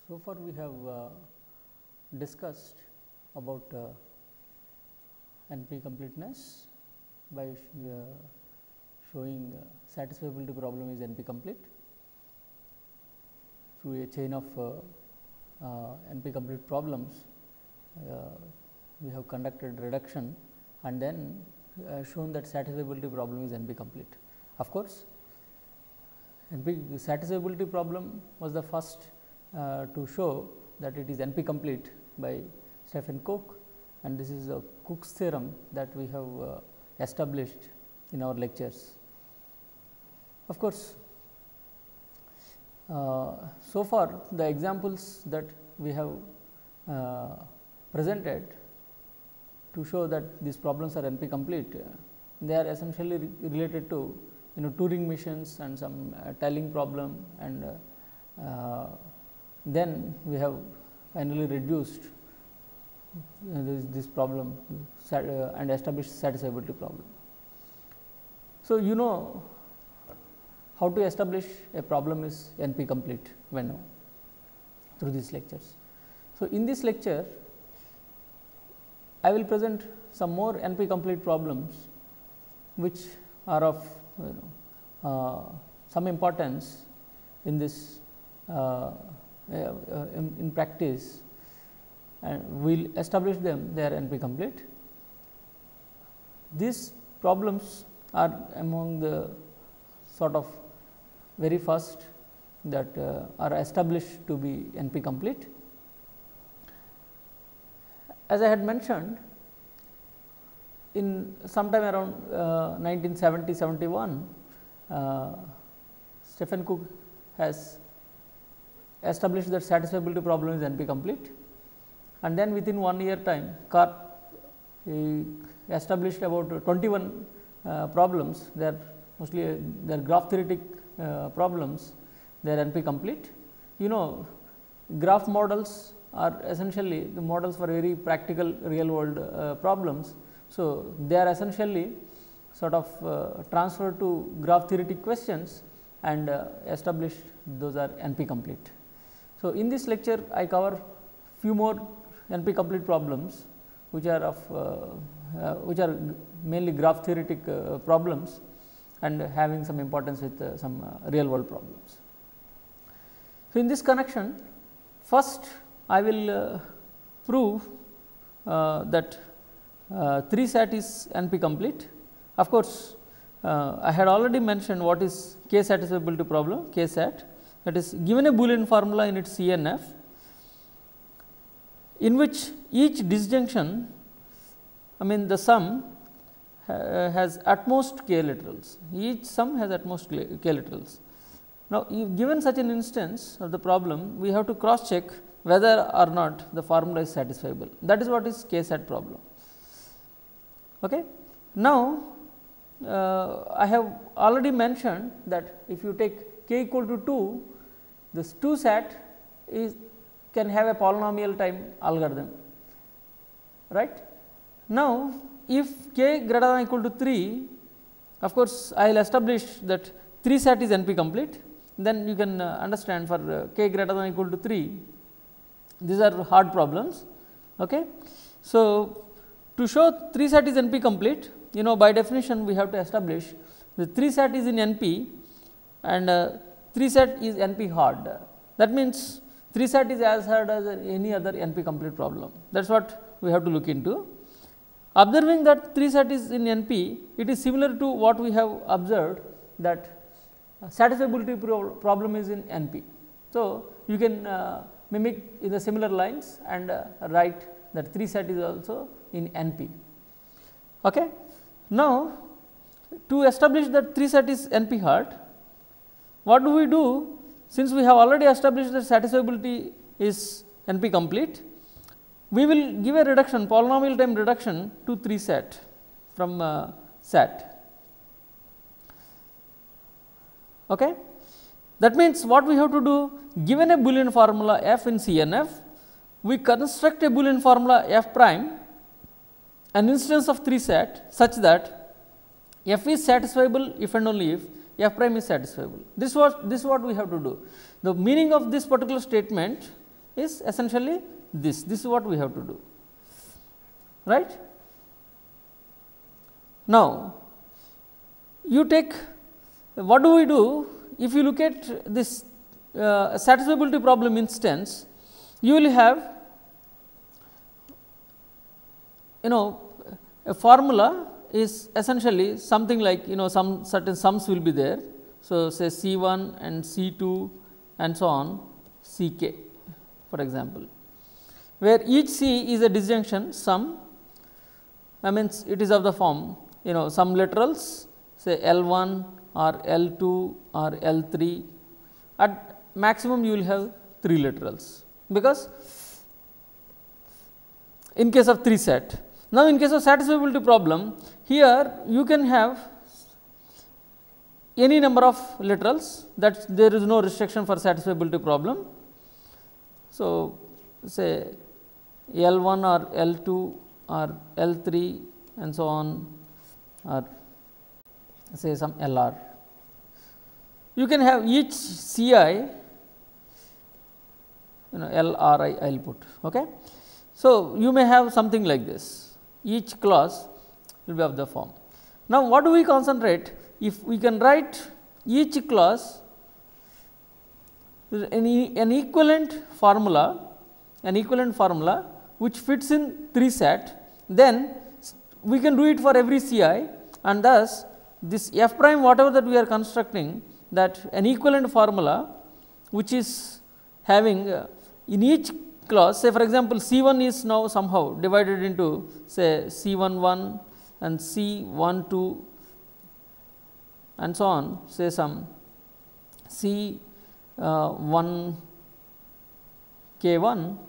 So far we have discussed about NP completeness by showing satisfiability problem is NP complete through a chain of NP complete problems. We have conducted reduction and then shown that satisfiability problem is NP complete. Of course, NP satisfiability problem was the first to show that it is NP complete by Stephen Cook, and this is a Cook's theorem that we have established in our lectures. Of course, so far the examples that we have presented to show that these problems are NP complete, they are essentially related to Turing machines and some tiling problem, and then we have finally reduced this problem and established satisfiability problem. So, you know how to establish a problem is NP complete when through these lectures. So, in this lecture I will present some more NP complete problems which are of some importance in this in practice, and we will establish them, they are NP complete. These problems are among the sort of very first that are established to be NP complete. As I had mentioned, in sometime around 1970-71, Stephen Cook has established that satisfiability problem is NP complete, and then within 1 year time Karp established about 21 problems. They are mostly they are graph theoretic problems, they are NP complete. Graph models are essentially the models for very practical real world problems. So, they are essentially sort of transferred to graph theoretic questions and established those are NP complete. So, in this lecture I cover few more NP complete problems which are of which are mainly graph theoretic problems and having some importance with some real world problems. So, in this connection, first I will prove that 3-SAT is NP complete. Of course, I had already mentioned what is K satisfiability problem, K-SAT, that is given a Boolean formula in its CNF, in which each disjunction, the sum has at most k literals, each sum has at most k literals. Now, given such an instance of the problem, we have to cross check whether or not the formula is satisfiable. That is what is K-SAT problem. Okay. Now, I have already mentioned that if you take k equal to 2, this 2-SAT can have a polynomial time algorithm, right. Now, if k greater than or equal to 3, of course, I will establish that 3-SAT is NP complete, then you can understand for k greater than or equal to 3, these are hard problems. Okay. So, to show 3-SAT is NP complete, by definition we have to establish the 3-SAT is in NP and 3-SAT is NP hard. That means 3-SAT is as hard as any other NP complete problem. That is what we have to look into. Observing that 3-SAT is in NP, it is similar to what we have observed that satisfiability problem is in NP. So, you can mimic in the similar lines and write that 3-SAT is also in NP. Okay. Now, to establish that 3-SAT is NP hard, what do we do? Since we have already established that satisfiability is NP complete, we will give a reduction, polynomial time reduction to 3-SAT from SAT. Okay. That means, what we have to do, given a Boolean formula f in CNF, we construct a Boolean formula f prime, an instance of 3-SAT such that f is satisfiable if and only if f prime is satisfiable. This is what we have to do. The meaning of this particular statement is essentially this. This is what we have to do, right. Now, you take, what do we do if you look at this satisfiability problem instance, you will have a formula is essentially something like some certain sums will be there. So, say C 1 and C 2 and so on C k for example, where each C is a disjunction sum. I mean it is of the form some literals say L 1 or L 2 or L 3, at maximum you will have 3 literals, because in case of 3 set. Now, in case of satisfiability problem, here you can have any number of literals, that there is no restriction for satisfiability problem. So, say L 1 or L 2 or L 3 and so on, or say some L r. You can have each C I L r I will put. Okay. So, you may have something like this, each clause will be of the form. Now, what do we concentrate? If we can write each clause an equivalent formula which fits in 3 set, then we can do it for every C I, and thus this f prime whatever that we are constructing, that an equivalent formula which is having in each clause, say for example, C 1 is now somehow divided into say C 1 1 and C 1 2 and so on, say some C 1 k 1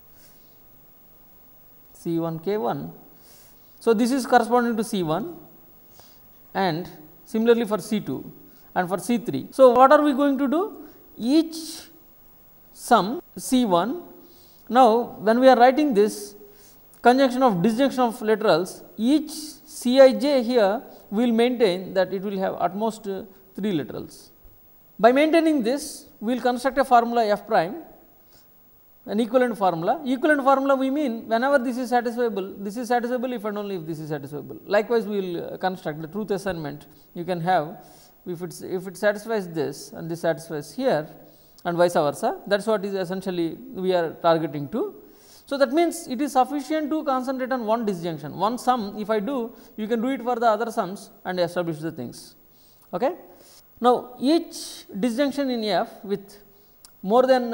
C 1 k 1. So, this is corresponding to C 1 and similarly for C 2 and for C 3. So, what are we going to do? Each sum C 1. Now, when we are writing this conjunction of disjunction of literals, each C I j here we will maintain that it will have at most 3 literals. By maintaining this, we will construct a formula f prime, an equivalent formula. Equivalent formula we mean whenever this is satisfiable if and only if this is satisfiable. Likewise, we will construct the truth assignment. You can have if it satisfies this and this satisfies here and vice versa. That is what is essentially we are targeting to. So, that means it is sufficient to concentrate on one disjunction, one sum. If I do, you can do it for the other sums and establish the things. Okay. Now, each disjunction in F with more than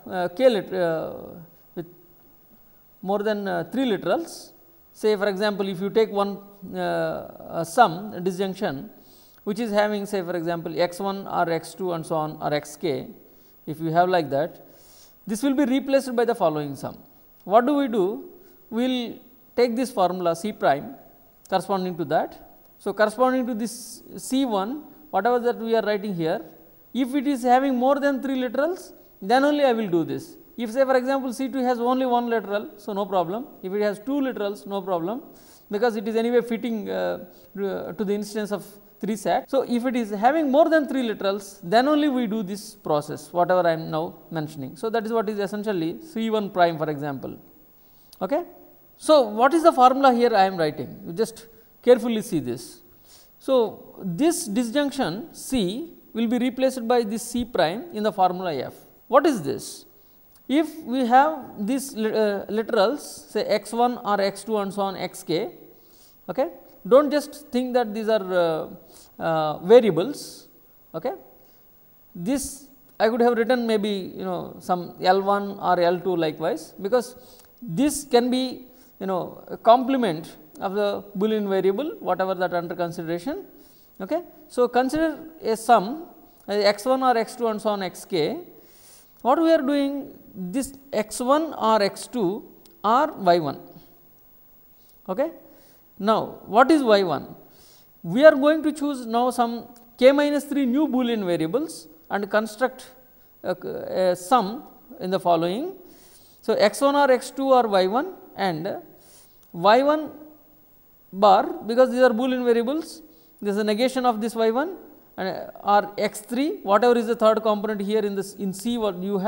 with more than 3 literals. Say for example, if you take one sum disjunction which is having say for example, x 1 or x 2 and so on or x k, if you have like that, this will be replaced by the following sum. What do? We will take this formula C prime corresponding to that. So, corresponding to this C 1 whatever that we are writing here, if it is having more than 3 literals, then only I will do this. If say for example, C 2 has only 1 literal, so no problem. If it has 2 literals, no problem, because it is anyway fitting to the instance of 3 sat. So, if it is having more than 3 literals, then only we do this process whatever I am now mentioning. So, that is what is essentially C 1 prime for example. Okay. So, what is the formula here I am writing? You just carefully see this. So, this disjunction C will be replaced by this C prime in the formula F. What is this? If we have these literals say x 1 or x 2 and so on x k, okay, do not just think that these are variables. Okay. This I could have written maybe some L 1 or L 2 likewise, because this can be a complement of the Boolean variable whatever that under consideration. Okay. So, consider a sum x 1 or x 2 and so on x k. What we are doing, this x 1 or x 2 or y 1. Okay. Now, what is y 1? We are going to choose now some k minus 3 new Boolean variables and construct a sum in the following. So, x 1 or x 2 or y 1 and y 1 bar, because these are Boolean variables, there is a negation of this y 1 and or x 3 whatever is the third component here in this in C what you have,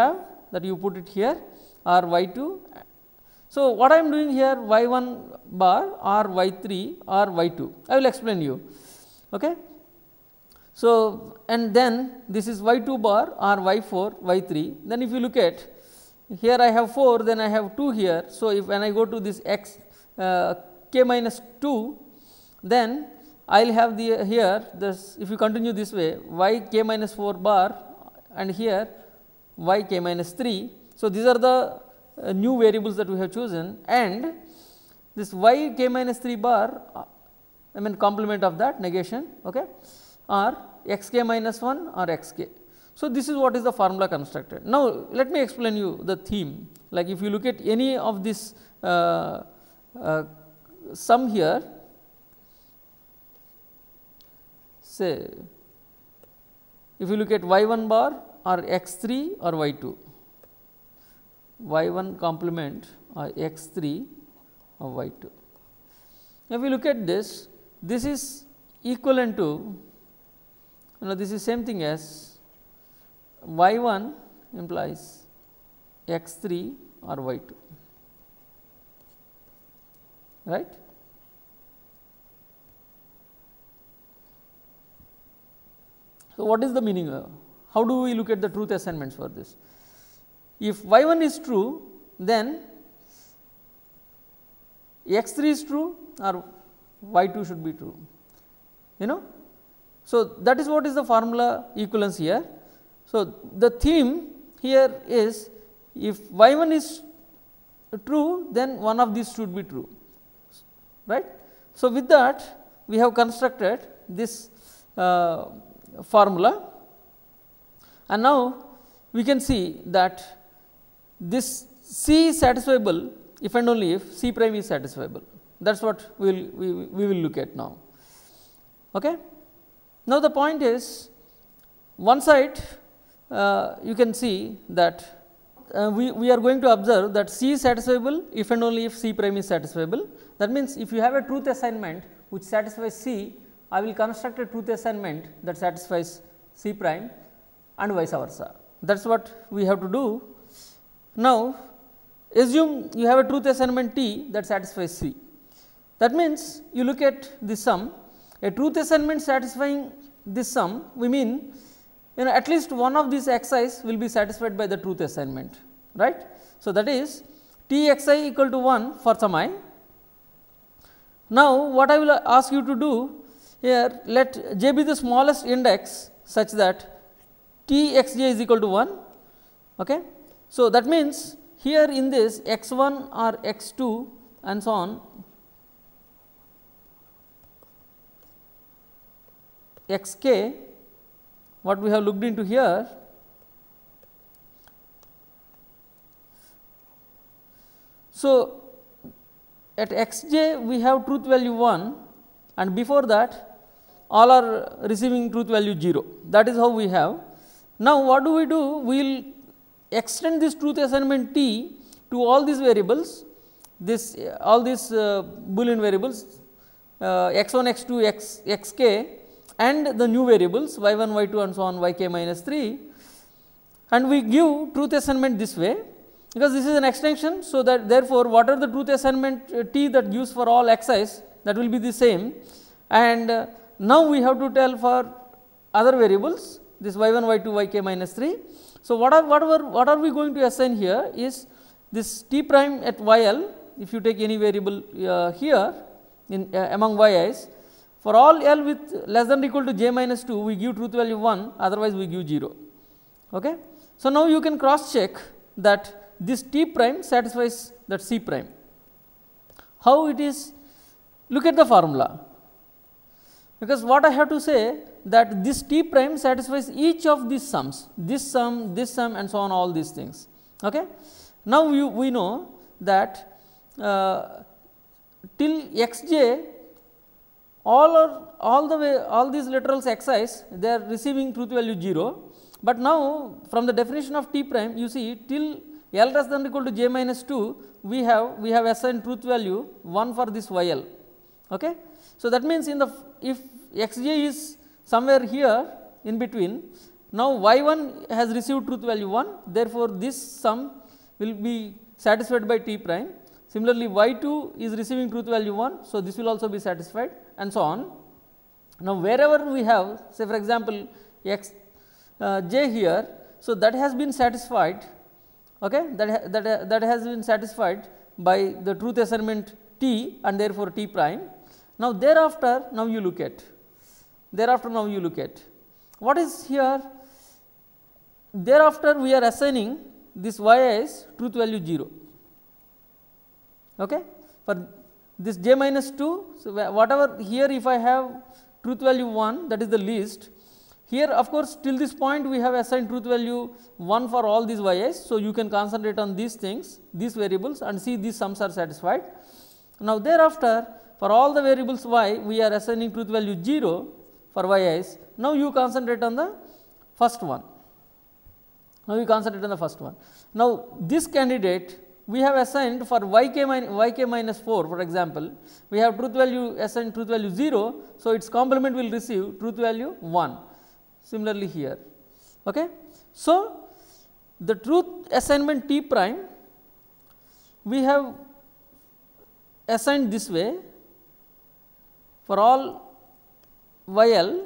that you put it here, or y 2. So, what I am doing here, y 1 bar or y 3 or y 2, I will explain you. Okay. So, and then this is y 2 bar or y 4, y 3. Then if you look at here, I have 4, then I have 2 here. So, if when I go to this x k minus 2, then I will have the here this, if you continue this way, y k minus 4 bar and here y k minus 3. So, these are the new variables that we have chosen, and this y k minus 3 bar, I mean complement of that negation, okay, or x k minus 1 or x k. So, this is what is the formula constructed. Now, let me explain you the theme. Like if you look at any of this sum here, say if you look at y 1 bar or x 3 or y 2, y 1 complement or x 3 or y 2. If we look at this, this is equivalent to, this is same thing as y 1 implies x 3 or y 2, right. So, what is the meaning? How do we look at the truth assignments for this? If y 1 is true, then x 3 is true or y 2 should be true, So, that is what is the formula equivalence here. So, the theme here is if y 1 is true, then one of these should be true, right. So, with that we have constructed this formula, and now we can see that this C is satisfiable if and only if C prime is satisfiable. That is what we will look at now. Okay. Now, the point is, one side you can see that we are going to observe that C is satisfiable if and only if C prime is satisfiable. That means, if you have a truth assignment which satisfies C, I will construct a truth assignment that satisfies C prime and vice versa. That is what we have to do. Now, assume you have a truth assignment T that satisfies C. That means, you look at this sum, a truth assignment satisfying this sum, we mean at least one of these xi's will be satisfied by the truth assignment, right. So, that is T xi equal to 1 for some I. Now, what I will ask you to do here, let j be the smallest index such that T x j is equal to 1. Okay. So, that means, here in this x 1 or x 2 and so on, x k, what we have looked into here, so at x j we have truth value 1, and before that all are receiving truth value 0. That is how we have. Now, what do? We will extend this truth assignment T to all these variables, all these Boolean variables x 1, x 2, x k, and the new variables y 1, y 2 and so on y k minus 3, and we give truth assignment this way, because this is an extension. So, that therefore, what are the truth assignment T that gives for all xi's, that will be the same, and now we have to tell for other variables this y 1, y 2, y k minus 3. So, what are we going to assign here is this T prime at y l, if you take any variable here in among y i's, for all l with less than or equal to j minus 2, we give truth value 1, otherwise we give 0. Okay. So, now you can cross check that this T prime satisfies that C prime. How it is? Look at the formula, because what I have to say that this T prime satisfies each of these sums, this sum and so on, all these things. Okay. Now, we know that till x j all these literals xi's, they are receiving truth value 0, but now from the definition of T prime, you see till l less than or equal to j minus 2, we have assigned truth value 1 for this y l. Okay. So, that means, if x j is somewhere here in between, Now, y 1 has received truth value 1, therefore, this sum will be satisfied by t prime. Similarly, y 2 is receiving truth value 1, so this will also be satisfied, and so on. Now, wherever we have, say for example, x j here, so that has been satisfied, okay, that has been satisfied by the truth assignment t, and therefore, t prime. Now, thereafter, now you look at what is here. Thereafter, we are assigning this y as truth value 0. Okay. For this j minus 2, so whatever here, if I have truth value 1, that is the least. Here, of course, till this point we have assigned truth value 1 for all these y's. So, you can concentrate on these things, these variables, and see these sums are satisfied. Now, thereafter, for all the variables y, we are assigning truth value 0 for y's. Now, you concentrate on the first one. Now, this candidate we have assigned for yk minus 4, for example, we have truth value assigned truth value 0. So, its complement will receive truth value 1. Similarly, here. Okay. So, the truth assignment t prime we have assigned this way for all yl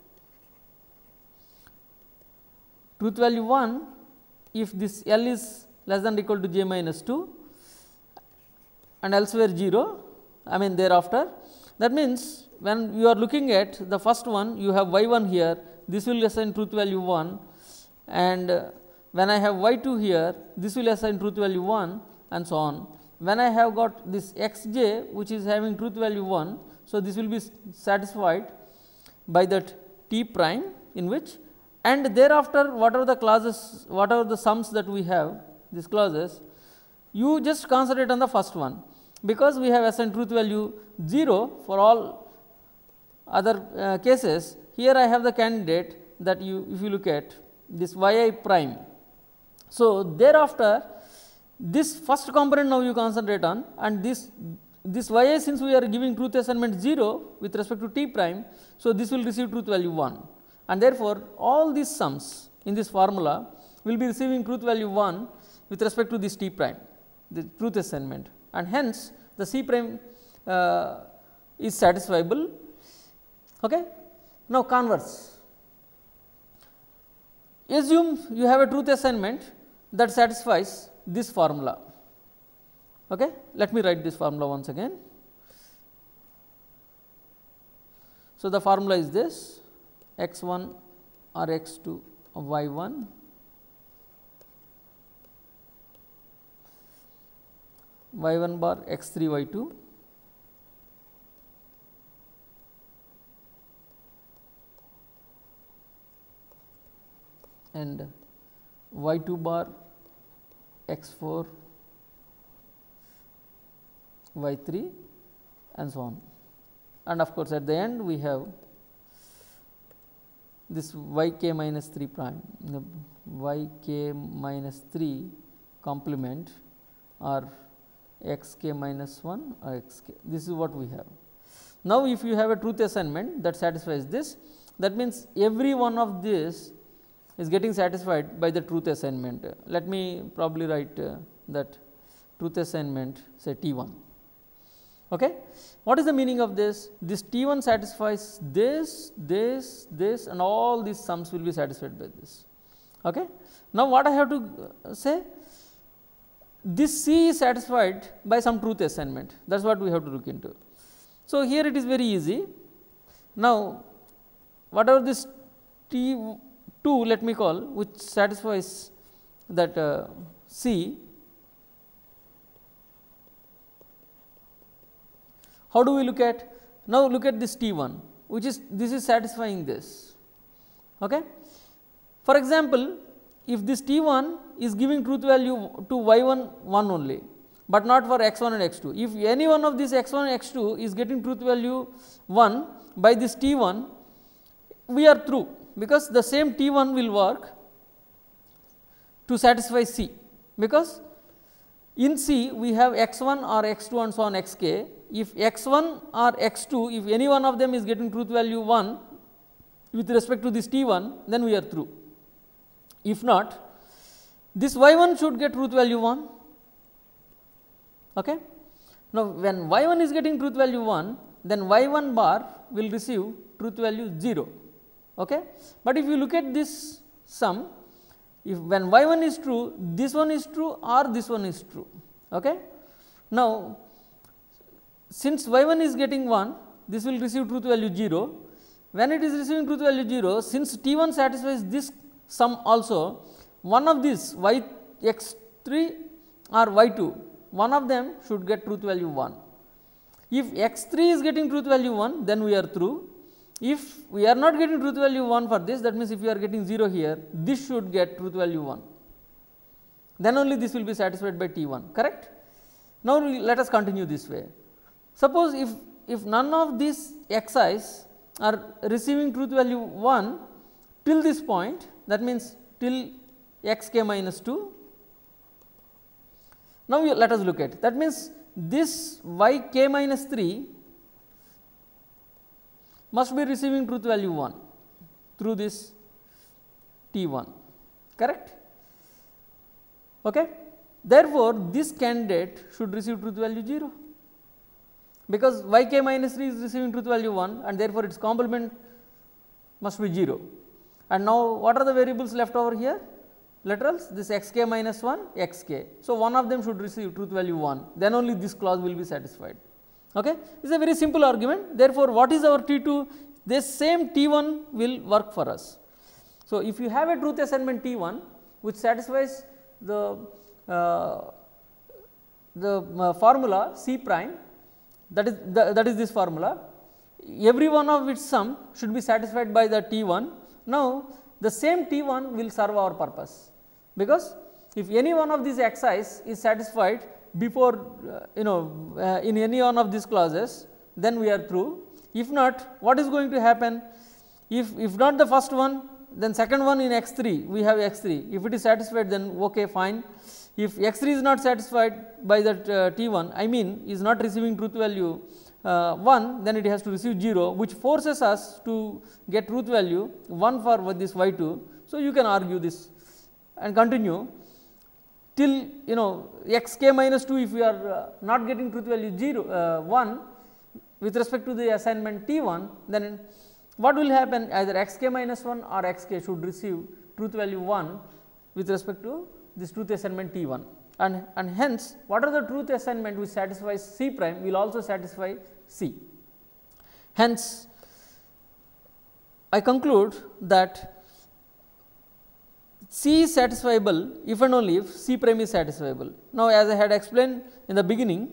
truth value 1 if this L is less than or equal to j minus 2 and elsewhere 0, I mean thereafter. That means, when you are looking at the first one, you have y 1 here, this will assign truth value 1, and when I have y 2 here, this will assign truth value 1, and so on. When I have got this x j which is having truth value 1, so this will be satisfied by that t prime in which, and thereafter whatever the clauses, whatever the sums that we have, these clauses, you just concentrate on the first one, because we have assigned truth value 0 for all other cases. Here I have the candidate that if you look at this y I prime. So, thereafter this first component now you concentrate on, and this y I, since we are giving truth assignment 0 with respect to t prime. So, this will receive truth value 1, and therefore, all these sums in this formula will be receiving truth value 1 with respect to this t prime, the truth assignment, and hence the c prime is satisfiable. Okay. Now, converse, assume you have a truth assignment that satisfies this formula. Okay. Let me write this formula once again. So, the formula is this: x 1 or x 2 of y 1 y 1 bar x 3 y 2 and y 2 bar x 4 y 3 and so on. And of course, at the end we have this y k minus 3 prime, the y k minus 3 complement or x k minus 1 or x k. This is what we have. Now, if you have a truth assignment that satisfies this, that means every one of this is getting satisfied by the truth assignment. Let me probably write that truth assignment, say T 1. Okay. What is the meaning of this? This T 1 satisfies this, and all these sums will be satisfied by this. Okay. Now, what I have to say? This C is satisfied by some truth assignment, that is what we have to look into. So, here it is very easy. Now, whatever this T 2 let me call, which satisfies that C, how do we look at? Now, look at this T 1, which is this is satisfying this. Okay. For example, if this T 1 is giving truth value to y 1 1 only, but not for x 1 and x 2. If any one of these x 1 and x 2 is getting truth value 1 by this T 1, we are through, because the same T 1 will work to satisfy C, because in C we have x 1 or x 2 and so on x k. If x 1 or x 2, if any one of them is getting truth value 1 with respect to this T 1, then we are through. If not, this y1 should get truth value 1. Okay. Now, when y1 is getting truth value 1, then y1 bar will receive truth value 0. Okay. But if you look at this sum, if when y1 is true, this one is true or this one is true. Okay. Now, since y1 is getting 1, this will receive truth value 0. When it is receiving truth value 0, since T1 satisfies this sum also, one of these y x3 or y2, one of them should get truth value 1. If x3 is getting truth value 1, then we are through. If we are not getting truth value 1 for this, that means if you are getting 0 here, this should get truth value 1. Then only this will be satisfied by T1, correct? Now, let us continue this way. Suppose if none of these xi's are receiving truth value 1 till this point, that means till xk minus 2. Now, let us look at it. That means, this yk minus 3 must be receiving truth value 1 through this T1, correct? Okay. Therefore, this candidate should receive truth value 0, because yk minus 3 is receiving truth value 1 and therefore, its complement must be 0. And now, what are the variables left over here? Literals, this xk minus 1, xk. So, one of them should receive truth value 1, then only this clause will be satisfied. Okay. This is a very simple argument. Therefore, what is our T2? This same T1 will work for us. So, if you have a truth assignment T1 which satisfies the formula C prime, that is this formula, every one of its sum should be satisfied by the T1. Now, the same T1 will serve our purpose, because if any one of these xi's is satisfied before in any one of these clauses, then we are through. If not, what is going to happen? If not the first one, then second one in x3, we have x3. If it is satisfied, then okay, fine. If x3 is not satisfied by that T1, I mean is not receiving truth value 1, then it has to receive 0, which forces us to get truth value 1 for this y2. So, you can argue this and continue till xk minus 2, if we are not getting truth value 0 1 with respect to the assignment T1, then what will happen? Either xk minus 1 or xk should receive truth value 1 with respect to this truth assignment T1, and hence what are the truth assignment which satisfies C prime will also satisfy C. Hence, I conclude that C is satisfiable if and only if C prime is satisfiable. Now, as I had explained in the beginning,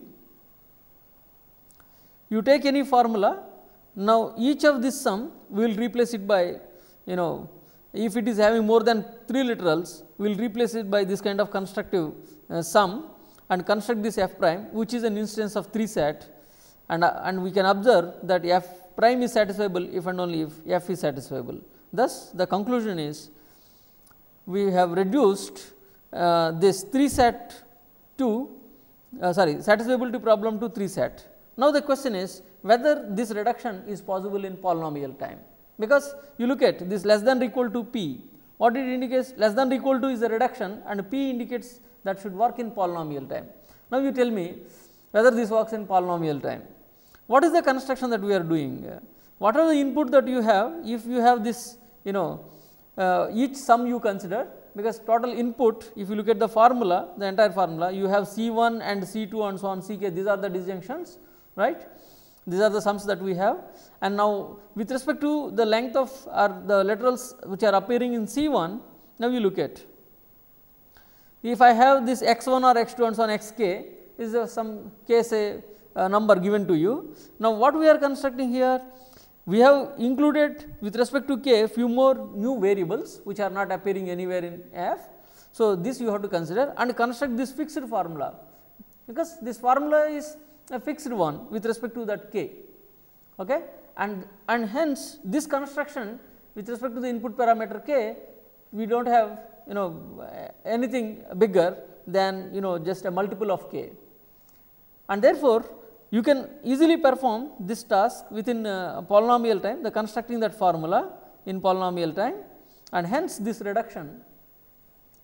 you take any formula. Now, each of this sum we will replace it by if it is having more than 3 literals, we will replace it by this kind of constructive sum and construct this f prime, which is an instance of 3 sat, and we can observe that f prime is satisfiable if and only if f is satisfiable. Thus, the conclusion is we have reduced this 3 sat to satisfiability problem to 3 sat. Now, the question is whether this reduction is possible in polynomial time, because you look at this less than or equal to p, what it indicates? Less than or equal to is a reduction and p indicates that should work in polynomial time. Now, you tell me whether this works in polynomial time. What is the construction that we are doing? What are the input that you have? If you have this each sum you consider, because total input, if you look at the formula, the entire formula, you have C1 and C2 and so on Ck, these are the disjunctions, right. These are the sums that we have, and now with respect to the length of the literals which are appearing in C1, now you look at, if I have this x1 or x2 and so on xk is some k say number given to you. Now, what we are constructing here? We have included with respect to k few more new variables which are not appearing anywhere in f. So, this you have to consider and construct this fixed formula, because this formula is a fixed one with respect to that k, okay. And hence this construction with respect to the input parameter k, we do not have anything bigger than just a multiple of k, and therefore, you can easily perform this task within polynomial time, the constructing that formula in polynomial time, and hence this reduction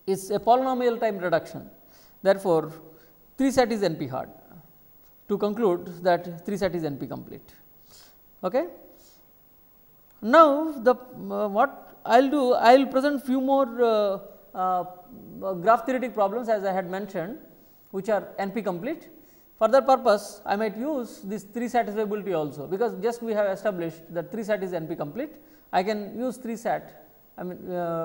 is a polynomial time reduction. Therefore, 3 set is NP hard. To conclude that 3 set is NP complete. Okay. Now, the what I will do, I will present few more graph theoretic problems as I had mentioned, which are NP complete. For that purpose, I might use this 3 satisfiability also, because just we have established that 3 set is NP complete. I can use 3 set, I mean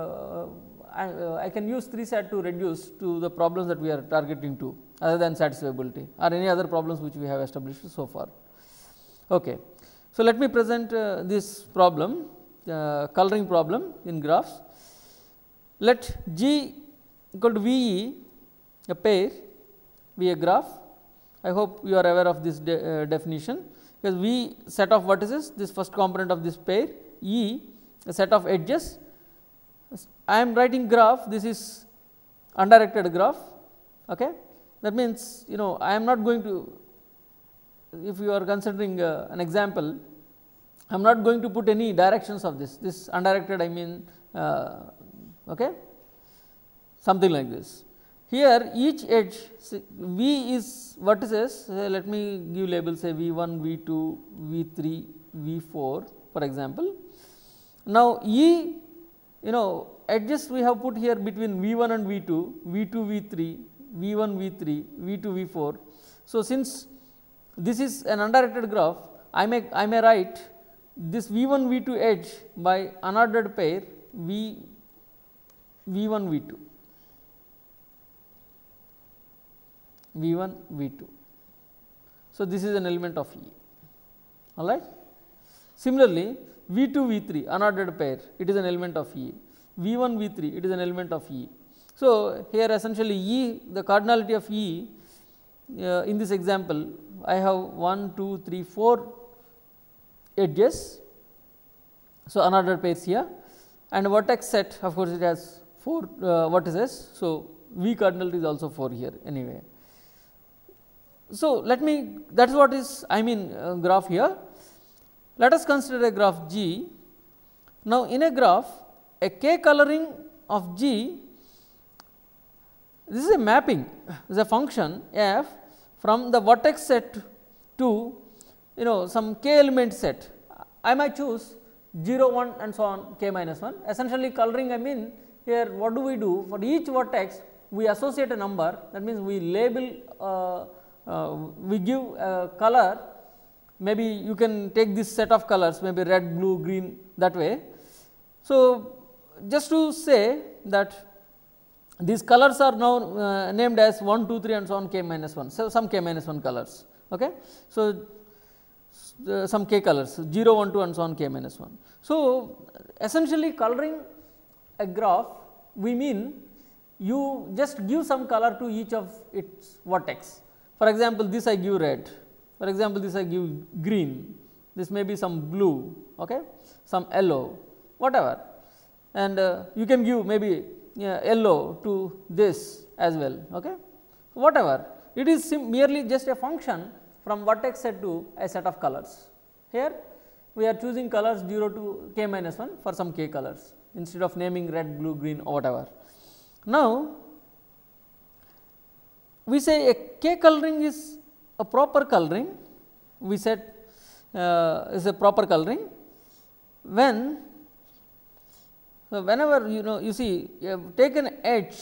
I can use 3 set to reduce to the problems that we are targeting to, other than satisfiability or any other problems which we have established so far. Okay. So, let me present this problem, coloring problem in graphs. Let G equal to V E a pair, be a graph. I hope you are aware of this definition, because V set of vertices, this first component of this pair, E a set of edges. I am writing graph, this is undirected graph. Okay. That means, I am not going to, if you are considering an example, I am not going to put any directions of this undirected, I mean okay, something like this. Here each edge, V is vertices, let me give labels, say V1, V2, V3, V4 for example. Now, E edges we have put here between V1 and V2, V2, V3, V1, V3, V2, V4. So, since this is an undirected graph, I may write this V1, V2 edge by unordered pair V1, V2, V1, V2. So, this is an element of E, all right. Similarly, V2, V3 unordered pair, it is an element of E, V1, V3 it is an element of E. So, here essentially E, the cardinality of E in this example, I have 1, 2, 3, 4 edges. So, unordered pairs here, and vertex set, of course, it has 4 vertices. So, V cardinality is also 4 here anyway. So, let me, that is what is I mean graph here. Let us consider a graph G. Now, in a graph, a k coloring of G, this is a mapping, is a function f from the vertex set to some k element set. I might choose 0, 1 and so on k minus 1. Essentially coloring, I mean here what do we do, for each vertex we associate a number, that means we label, we give a color, maybe you can take this set of colors, maybe red, blue, green, that way. So, just to say that these colors are now named as 1, 2, 3 and so on k minus 1, so some k minus 1 colors. Okay. So, some k colors 0, 1, 2 and so on k minus 1. So, essentially coloring a graph, we mean you just give some color to each of its vertex. For example, this I give red, for example, this I give green, this may be some blue, okay, some yellow, whatever, and you can give maybe yellow to this as well, okay, whatever. It is merely just a function from vertex set to a set of colors. Here we are choosing colors 0 to k minus 1 for some k colors instead of naming red, blue, green or whatever. Now, we say a k coloring is a proper coloring, we said is a proper coloring when, whenever you see you have taken edge,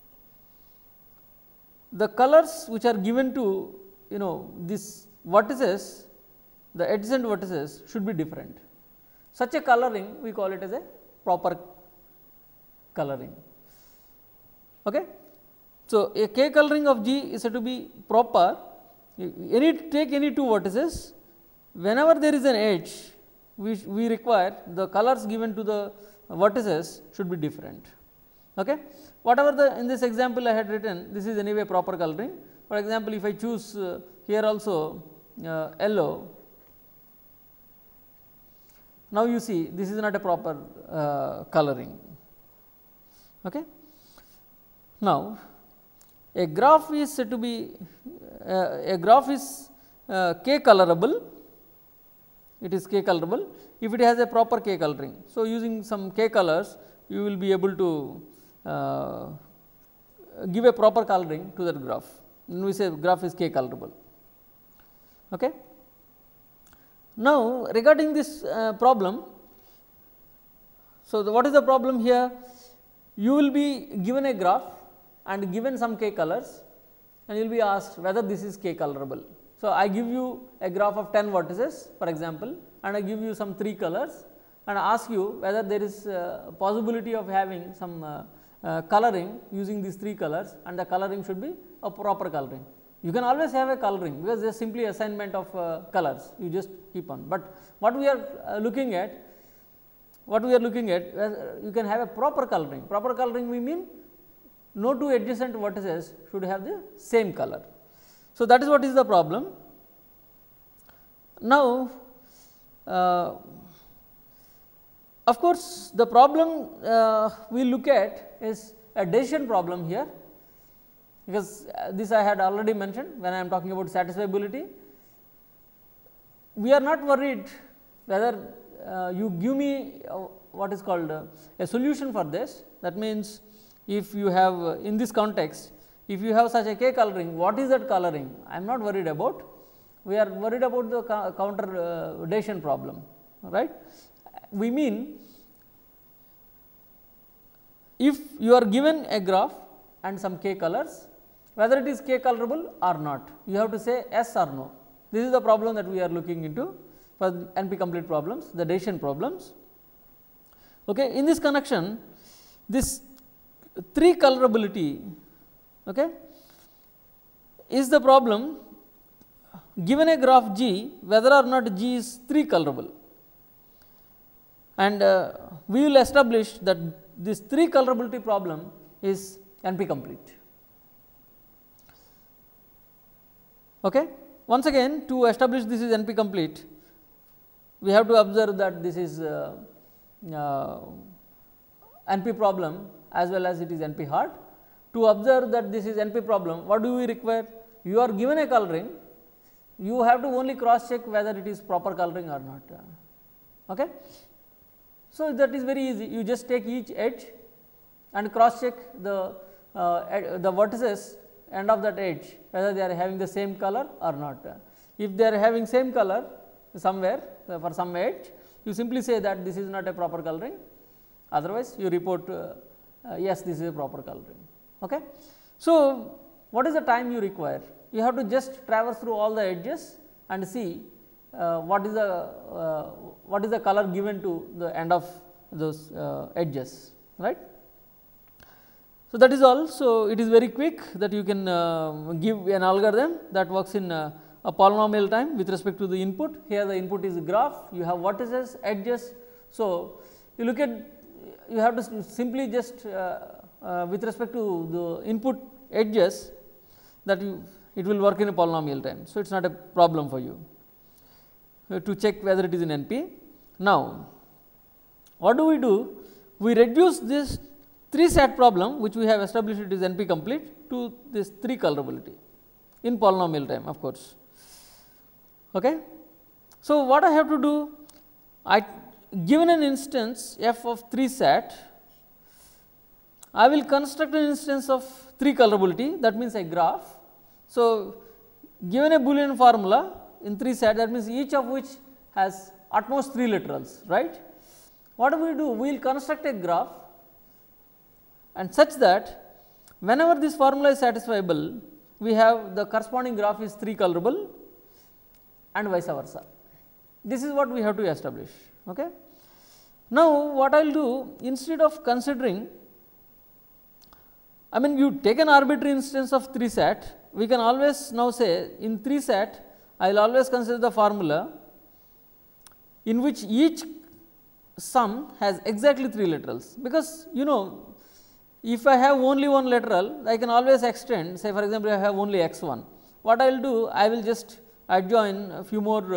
the colors which are given to this vertices, the adjacent vertices should be different. Such a coloring we call it as a proper coloring. Okay. So, a k coloring of G is said to be proper. Take any two vertices, whenever there is an edge, we require the colors given to the vertices should be different. Okay. Whatever in this example I had written, this is anyway proper coloring. For example, if I choose here also yellow, now you see this is not a proper coloring. Okay. Now, a graph is said to be k colorable, it is k colorable if it has a proper k coloring. So, using some k colors you will be able to give a proper coloring to that graph. Then we say graph is k colorable. Okay. Now, regarding this problem, so what is the problem here? You will be given a graph and given some k colors, and you will be asked whether this is k colorable. So, I give you a graph of 10 vertices for example, and I give you some 3 colors and ask you whether there is a possibility of having some coloring using these 3 colors, and the coloring should be a proper coloring. You can always have a coloring because there is simply assignment of colors, you just keep on, but what we are looking at, you can have a proper coloring. Proper coloring we mean no two adjacent vertices should have the same color. So, that is what is the problem. Now, of course, the problem we look at is a decision problem here, because this I had already mentioned when I am talking about satisfiability. We are not worried whether you give me what is called a solution for this. That means, if you have in this context, if you have such a k coloring, what is that coloring? I am not worried about. We are worried about the counter decision problem, right. We mean, if you are given a graph and some k colors, whether it is k colorable or not, you have to say yes or no. This is the problem that we are looking into for NP complete problems, the decision problems. Okay. In this connection, this 3 colorability, okay, is the problem given a graph G, whether or not G is 3 colorable, and we will establish that this 3 colorability problem is NP complete. Okay. Once again, to establish this is NP complete, we have to observe that this is NP problem as well as it is NP hard. To observe that this is NP problem, what do we require? You are given a coloring, you have to only cross check whether it is proper coloring or not. Okay. So, that is very easy, you just take each edge and cross check the vertices end of that edge, whether they are having the same color or not. If they are having same color somewhere for some edge, you simply say that this is not a proper coloring, otherwise you report yes, this is a proper coloring. Okay. So, what is the time you require? You have to just traverse through all the edges and see what is the color given to the end of those edges, right. So, that is all. So, it is very quick that you can give an algorithm that works in a polynomial time with respect to the input. Here the input is a graph, you have vertices, edges. So, you look at, you have to simply just with respect to the input edges, that it will work in a polynomial time. So, it is not a problem for you to check whether it is in NP. Now, what do? We reduce this 3 SAT problem, which we have established it is NP complete, to this 3 colorability in polynomial time, of course. Okay. So, what I have to do? I given an instance f of 3 SAT, I will construct an instance of 3 colorability, that means a graph. So, given a Boolean formula in 3 SAT, that means each of which has at most 3 literals, right. What do? We will construct a graph, and such that whenever this formula is satisfiable, we have the corresponding graph is 3 colorable and vice versa. This is what we have to establish. Okay. Now, what I will do, instead of considering, I mean, you take an arbitrary instance of 3 SAT, we can always now say in 3 SAT, I will always consider the formula in which each sum has exactly 3 literals, because you know, if I have only one literal, I can always extend, say for example, I have only x 1. What I will do, I will just adjoin a few more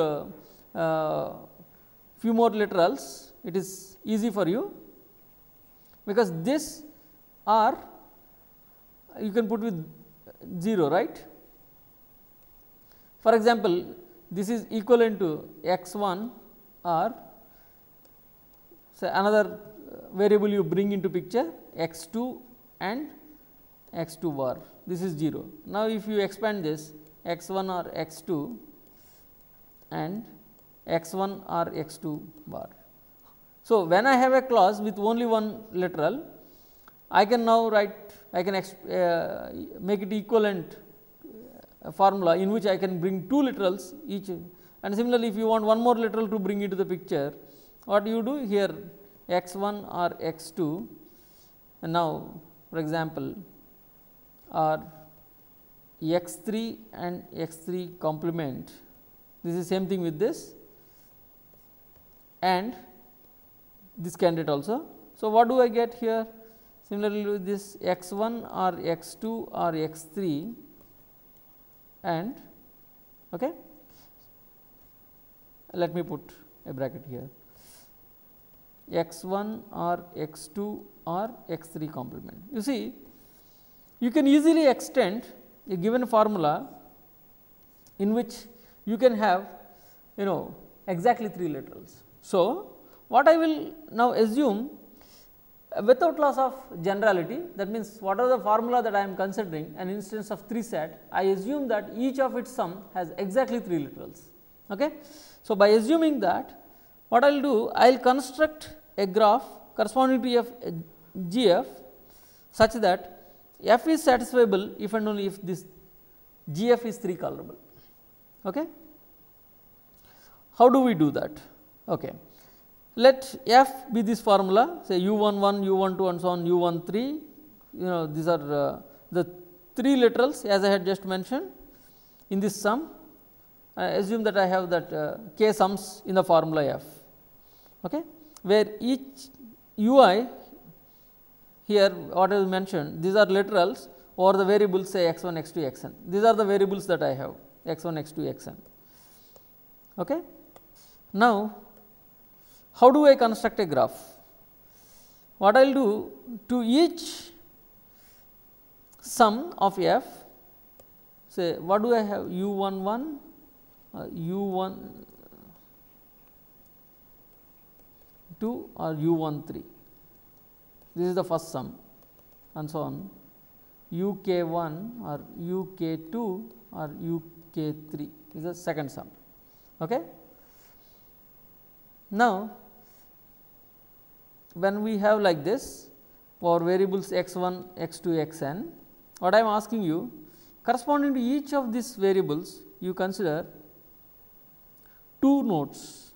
literals, it is easy for you, because this r you can put with 0, right. For example, this is equivalent to x 1 r, say another variable you bring into picture x 2 and x 2 bar, this is 0. Now, if you expand this x 1 or x 2 and x 1 or x 2 bar. So, when I have a clause with only one literal, I can now write, I can make it equivalent formula in which I can bring two literals each, and similarly if you want one more literal to bring into the picture, what you do here x 1 or x 2, and now for example or x 3 and x 3 complement, this is same thing with this and this candidate also. So, what do I get here? Similarly, with this x 1 or x 2 or x 3 and okay. Let me put a bracket here, x 1 or x 2 or x 3 complement. You see, you can easily extend a given formula in which you can have exactly 3 literals. So, what I will now assume without loss of generality, that means, whatever the formula that I am considering an instance of 3 set, I assume that each of its sum has exactly 3 literals. Okay. So, by assuming that, what I will do, I will construct a graph corresponding to f g f such that f is satisfiable if and only if this g f is 3 colorable. Okay. How do we do that? Okay. Let f be this formula, say u 1 1, u 1 2 and so on, u 1 3, these are the 3 literals as I had just mentioned in this sum. I assume that I have that k sums in the formula f, okay, where each ui here what I mentioned, these are literals or the variables say x 1, x 2, x n. These are the variables that I have x 1, x 2, x n. Okay. Now, how do I construct a graph? What I will do, to each sum of f, say what do I have, u 1 1, u 1 2 or u 1 3, this is the first sum and so on, u k 1 or u k 2 or u k 3 is the second sum. Okay. Now, when we have like this for variables x 1, x 2, x n, what I am asking you, corresponding to each of these variables you consider 2 nodes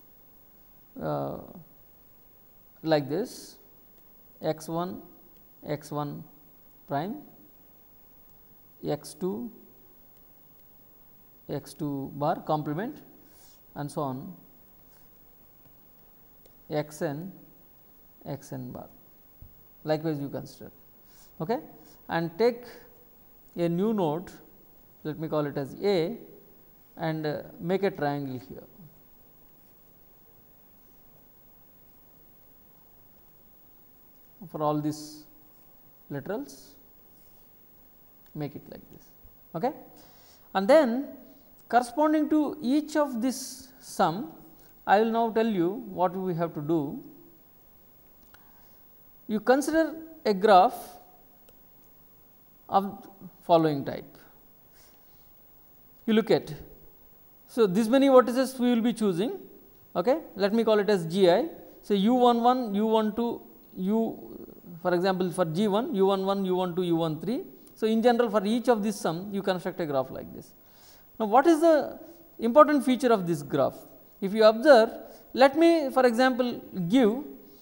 like this x 1, x 1 prime, x 2, x 2 bar complement and so on, x n, x n bar, likewise you consider, okay, and take a new node, let me call it as A, and make a triangle here. For all these literals, make it like this, okay. And then corresponding to each of this sum, I will now tell you what we have to do. You consider a graph of following type. You look at, so this many vertices we will be choosing, okay. Let me call it as G I. So, u 1 1, u 1 2, u, for example, for G 1, u 1 1, u 1 2, u 1 3. So, in general for each of this sum you construct a graph like this. Now, what is the important feature of this graph? If you observe, let me for example give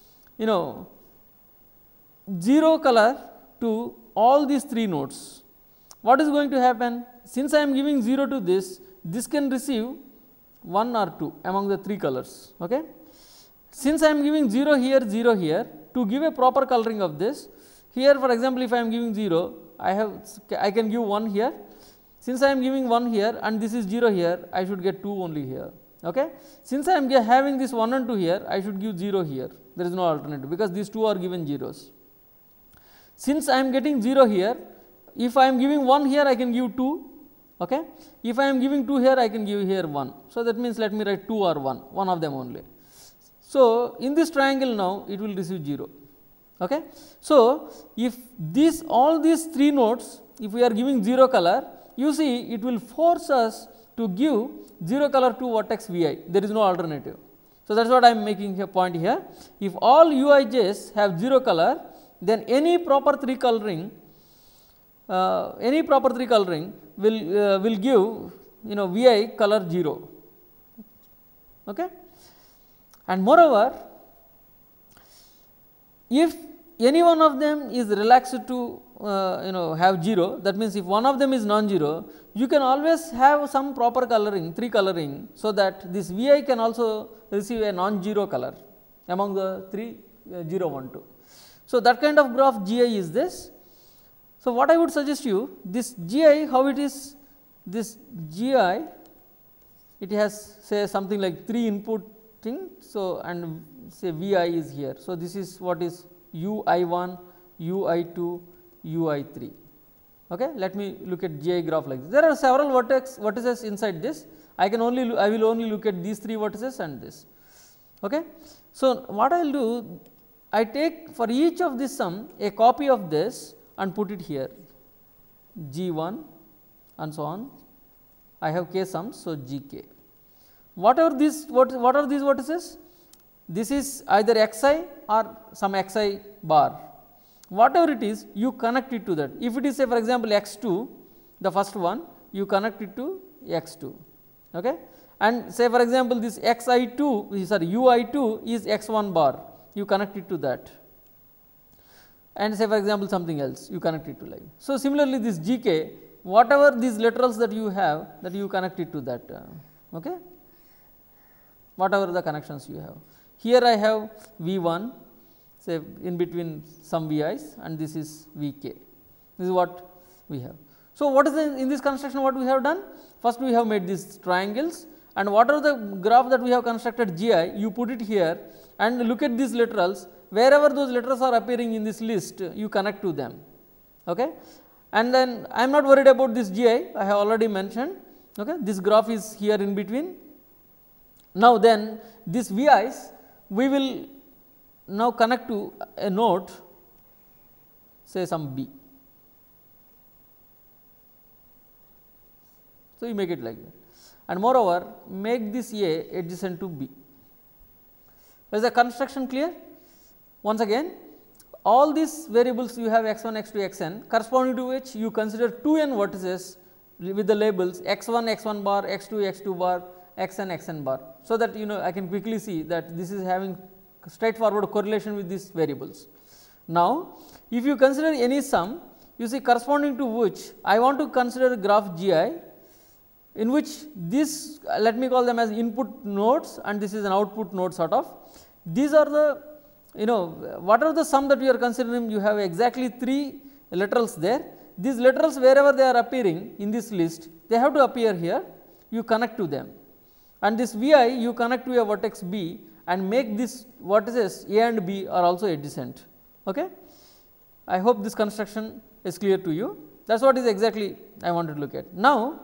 0 color to all these 3 nodes. What is going to happen? Since I am giving 0 to this, this can receive 1 or 2 among the 3 colors. Okay. Since I am giving 0 here, 0 here, to give a proper coloring of this, here for example, if I am giving 0, I can give 1 here. Since I am giving 1 here and this is 0 here, I should get 2 only here. Okay. Since I am having this 1 and 2 here, I should give 0 here. There is no alternative because these 2 are given zeros. Since I am getting 0 here, if I am giving 1 here, I can give 2. Okay. If I am giving 2 here, I can give here 1. So, that means let me write 2 or 1, one of them only. So, in this triangle now it will receive 0. Okay. So, if all these 3 nodes, if we are giving 0 color, you see it will force us to give 0 color to vertex Vi, there is no alternative. So, that is what I am making a point here. If all Uij's have 0 color, then any proper 3 coloring will give Vi color 0. Okay. And moreover, if any one of them is relaxed to have 0, that means if one of them is non-zero, you can always have some proper coloring, 3 coloring, so that this Vi can also receive a non-zero color among the 3 0 1 2. So, that kind of graph GI is this. So, what I would suggest you, this GI, how it is, this GI, it has say something like 3 input thing. So, and say Vi is here. So, this is what is Ui1, Ui2, Ui3. Okay. Let me look at GI graph like this. There are several vertices inside this. I will only look at these 3 vertices and this. Okay. So, what I will do, I take for each of this sum a copy of this and put it here, G1 and so on. I have k sums, so Gk. What are these vertices? This is either xi or some xi bar. Whatever it is, you connect it to that. If it is say for example x2, the first one, you connect it to x2. Okay? And say for example, this xi2, sorry, ui2 is x1 bar, you connect it to that. And say for example, something else, you connect it to like. So, similarly, this Gk, whatever these literals that you have, that you connect it to that. Okay? Whatever the connections you have. Here I have V1, say in between some Vi's, and this is Vk. This is what we have. So, what is in this construction what we have done? First we have made these triangles, and whatever the graph that we have constructed GI, you put it here and look at these literals, wherever those literals are appearing in this list, you connect to them. Okay? And then I am not worried about this GI, I have already mentioned. Okay? This graph is here in between. Now, then this Vi's we will now connect to a node, say some B. So, you make it like that, and moreover make this A adjacent to B. Is the construction clear? Once again, all these variables you have x1, x2, xn, corresponding to which you consider 2n vertices with the labels x1, x1 bar, x2, x2 bar, xn, xn bar. So, that I can quickly see that this is having straightforward correlation with these variables. Now, if you consider any sum, you see corresponding to which I want to consider graph GI, in which this, let me call them as input nodes and this is an output node sort of. These are the whatever the sum that you are considering, you have exactly 3 literals there. These literals wherever they are appearing in this list, they have to appear here, you connect to them, and this Vi you connect to a vertex B and make this vertices A and B are also adjacent. Okay? I hope this construction is clear to you. That is what is exactly I wanted to look at. Now,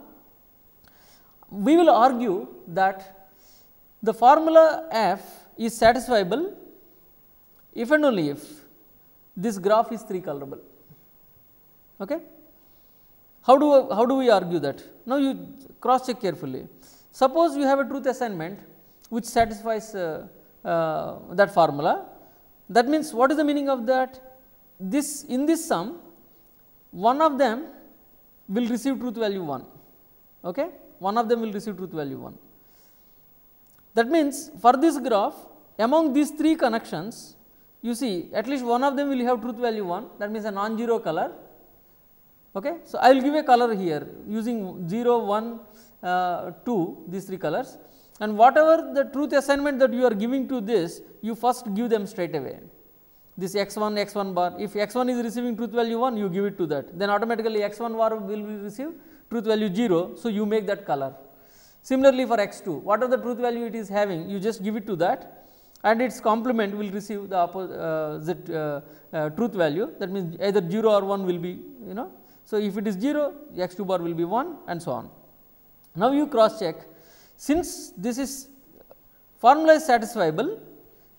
we will argue that the formula f is satisfiable if and only if this graph is 3 colorable. Okay? How do we argue that? Now, you cross check carefully. Suppose you have a truth assignment which satisfies that formula. That means, what is the meaning of that? This in this sum, one of them will receive truth value 1. Okay? One of them will receive truth value 1. That means, for this graph, among these 3 connections, you see at least one of them will have truth value 1, that means a non-zero color. Okay? So, I will give a color here using 0, 1, 2, these 3 colors, and whatever the truth assignment that you are giving to this, you first give them straight away. This x1, x1 bar, if x1 is receiving truth value 1, you give it to that, then automatically x1 bar will receive truth value 0, so you make that color. Similarly, for x2, whatever the truth value it is having, you just give it to that, and its complement will receive the opposite truth value, that means either 0 or 1 will be, So, if it is 0, x2 bar will be 1 and so on. Now, you cross check, since this is formula is satisfiable,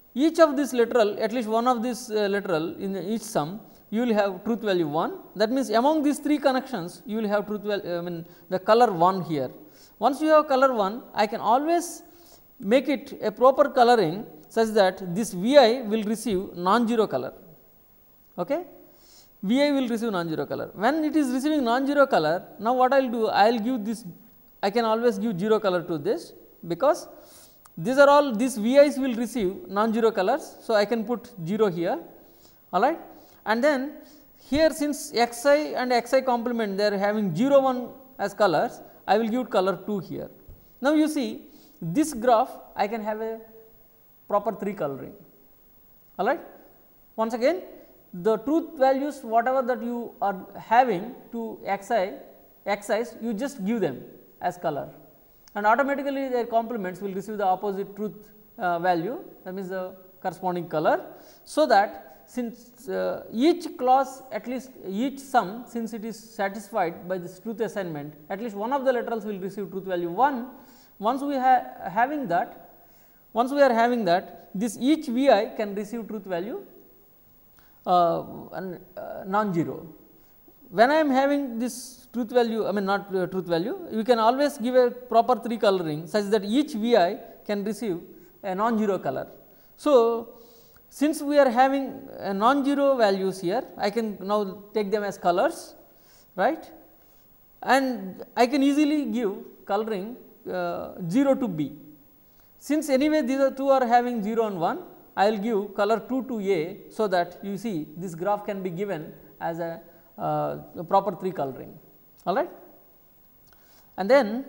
each of this literal, at least one of this literal in each sum, you will have truth value 1. That means, among these 3 connections you will have truth value, I mean the color 1 here. Once you have color 1, I can always make it a proper coloring such that this V I will receive non-zero color. Okay? V I will receive non-zero color. When it is receiving non-zero color, now what I will do? I will give this, I can always give 0 color to this, because these are all, these V I's will receive non-zero colors. So, I can put 0 here, all right. And then here, since x I and x I complement, they are having 0 1 as colors, I will give color 2 here. Now, you see this graph I can have a proper 3 coloring, all right. Once again, the truth values whatever that you are having to x i's, you just give them as color, and automatically their complements will receive the opposite truth value, that means the corresponding color. So, that since each clause, at least each sum, since it is satisfied by this truth assignment, at least one of the literals will receive truth value 1. Once we are having that, this each V I can receive truth value non-zero. When I am having this truth value, I mean not truth value, you can always give a proper 3 coloring such that each V I can receive a non-zero color. So, since we are having non-zero values here, I can now take them as colors, right, and I can easily give coloring 0 to B. Since anyway these are 2 are having 0 and 1, I will give color 2 to A, so that you see this graph can be given as a proper 3 coloring, all right. And then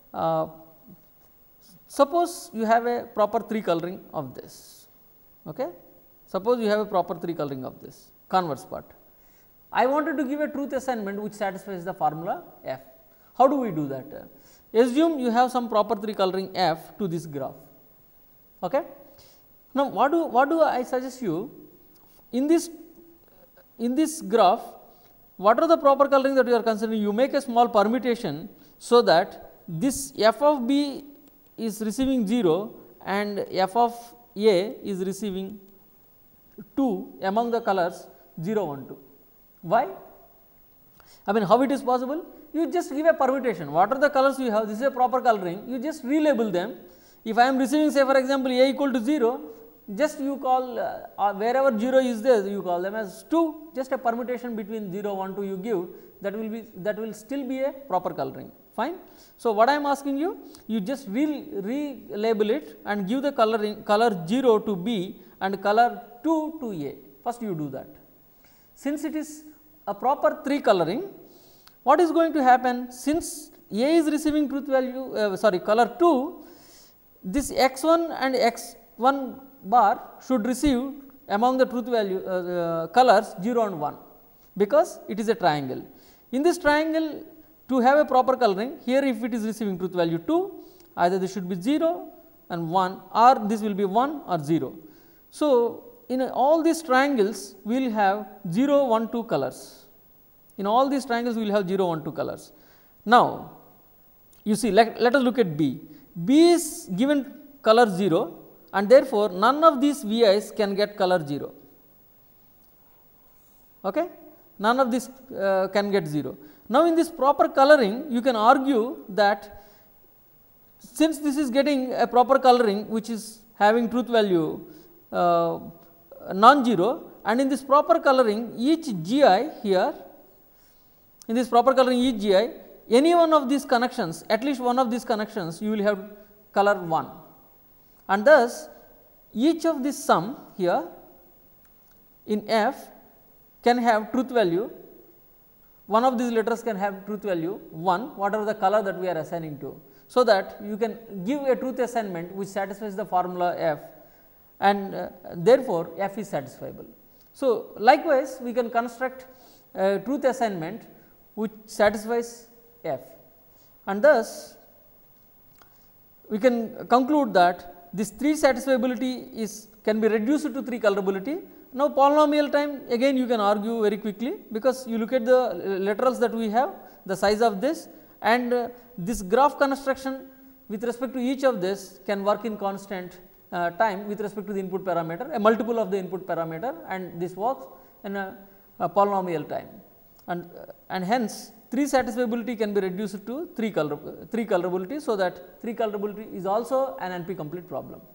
suppose you have a proper 3 coloring of this, okay. Suppose you have a proper 3 coloring of this converse part. I wanted to give a truth assignment which satisfies the formula f. How do we do that? Assume you have some proper 3 coloring f to this graph, okay. Now, what do I suggest you in this graph? What are the proper coloring that you are considering? You make a small permutation, so that this f of b is receiving 0 and f of a is receiving 2 among the colors 0 1 2. Why? I mean, how it is possible? You just give a permutation. What are the colors you have? This is a proper coloring. You just relabel them. If I am receiving, say for example, a equal to 0, just you call wherever 0 is there, you call them as 2. Just a permutation between 0 1 2 you give, that will still be a proper coloring. Fine. So, what I am asking you, you just relabel it and give the color 0 to B and color 2 to A. First you do that. Since it is a proper 3 coloring, what is going to happen? Since A is receiving truth value, color 2, this x1 and x1 bar should receive among the truth value colors 0 and 1, because it is a triangle. In this triangle, to have a proper coloring, here if it is receiving truth value 2, either this should be 0 and 1, or this will be 1 or 0. So, in all these triangles we will have 0 1 2 colors. In all these triangles we will have 0 1 2 colors. Now, you see, let us look at B. B is given color 0, and therefore, none of these V I's can get color 0. Okay? None of these can get 0. Now, in this proper coloring, you can argue that since this is getting a proper coloring which is having truth value non-zero, and in this proper coloring each GI here, in this proper coloring each GI, any one of these connections, at least one of these connections you will have color 1, and thus each of this sum here in F can have truth value, one of these letters can have truth value 1, whatever the color that we are assigning to. So, that you can give a truth assignment which satisfies the formula F, and therefore, F is satisfiable. So, likewise we can construct a truth assignment which satisfies F, and thus we can conclude that this 3 satisfiability can be reduced to 3 colorability. Now, polynomial time, again you can argue very quickly, because you look at the literals that we have, the size of this, and this graph construction with respect to each of this can work in constant time with respect to the input parameter, a multiple of the input parameter, and this works in a polynomial time, and hence 3 satisfiability can be reduced to 3 colorability. So, that 3 colorability is also an NP complete problem.